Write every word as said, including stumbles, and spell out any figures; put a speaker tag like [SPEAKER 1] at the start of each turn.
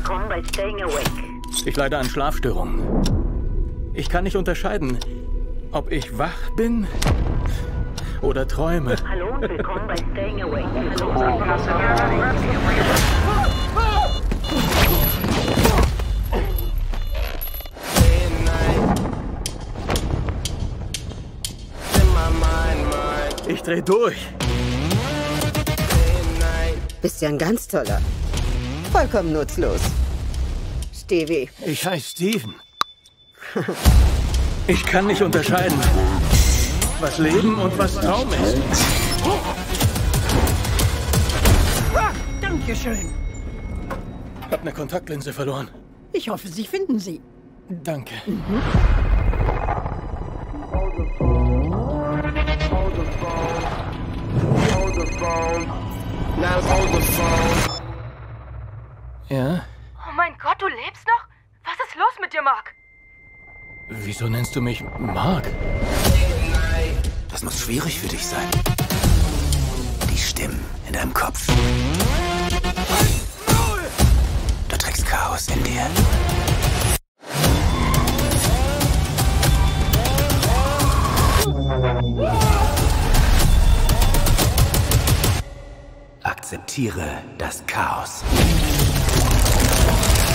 [SPEAKER 1] willkommen bei Staying Awake.
[SPEAKER 2] Ich leide an Schlafstörungen. Ich kann nicht unterscheiden, ob ich wach bin oder träume.
[SPEAKER 1] Hallo und willkommen bei Staying Awake.
[SPEAKER 2] Ich dreh durch.
[SPEAKER 3] Bist ja ein ganz toller. Vollkommen nutzlos. Stevie.
[SPEAKER 2] Ich heiße Steven. Ich kann nicht unterscheiden, was Leben und was Traum ist.
[SPEAKER 4] Ah, Dankeschön.
[SPEAKER 2] Hab eine Kontaktlinse verloren.
[SPEAKER 4] Ich hoffe, Sie finden sie.
[SPEAKER 2] Danke.
[SPEAKER 4] Mhm.
[SPEAKER 2] Ja?
[SPEAKER 5] Oh mein Gott, du lebst noch? Was ist los mit dir, Mark?
[SPEAKER 2] Wieso nennst du mich Mark?
[SPEAKER 6] Das muss schwierig für dich sein. Die Stimmen in deinem Kopf. Du trägst Chaos in dir. Akzeptiere das Chaos.